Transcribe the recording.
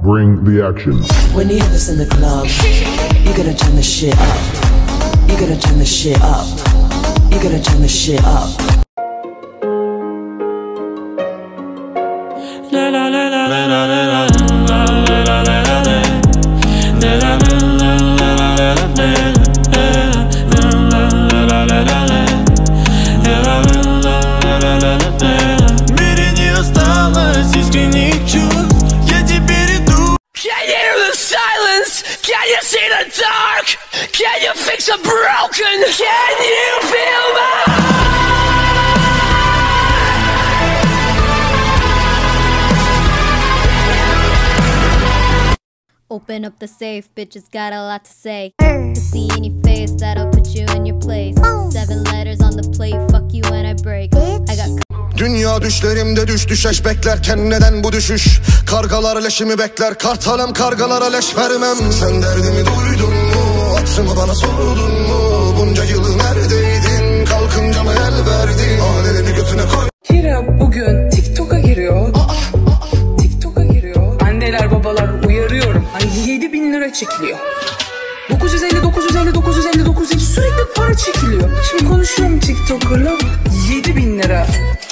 bring the action. When you have this in the club, you gotta turn the shit up. You gotta turn the shit up. You gotta turn the shit up. La la la la la la la la la la la la la. Can you hear the silence? Can you see the dark? Can you fix a broken? Can you feel the Open up the safe, bitches got a lot to say. To see in your face, that'll put you in your place. 7 letters on the plate, fuck you when I break. I got Dünya düşlerimde düşeş beklerken neden bu düşüş? Kargalar leşimi bekler, kartalım kargalara leş vermem. Sen derdimi duydun mu? Atımı bana sordun mu? Bunca yılı neredeydin? Kalkınca mı el verdin? Alelini götüne koy. Hira bugün TikTok'a giriyor. TikTok'a giriyor. Anneler babalar uyarıyorum. Hani 7.000 lira çekiliyor. 950 sürekli para çekiliyor. Şimdi konuşuyorum TikToker'la, 7.000 lira